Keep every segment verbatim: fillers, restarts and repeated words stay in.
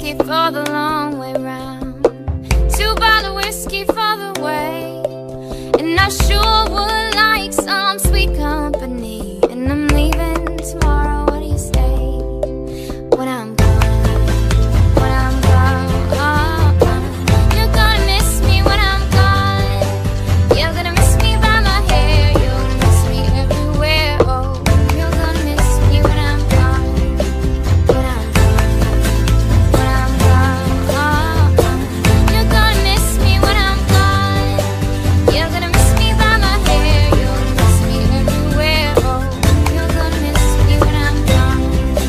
ticket for the long way round. Two bottle whiskey for the way. And I sure would like some sweet company. And I'm leaving tomorrow, what do you say? When I'm gone, when I'm gone, you're gonna miss me when I'm gone. You're gonna miss me by my hair, you're gonna miss me everywhere. Oh, you're gonna miss me when I'm gone, when I'm gone, when I'm gone. You're gonna miss me when I'm gone. You're gonna miss me by my hair, you're gonna miss me everywhere. Oh, you're gonna miss me when I'm gone.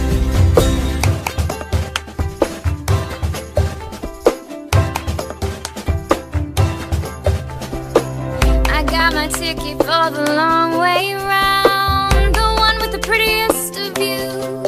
I got my ticket for the long way round, the one with the prettiest of views.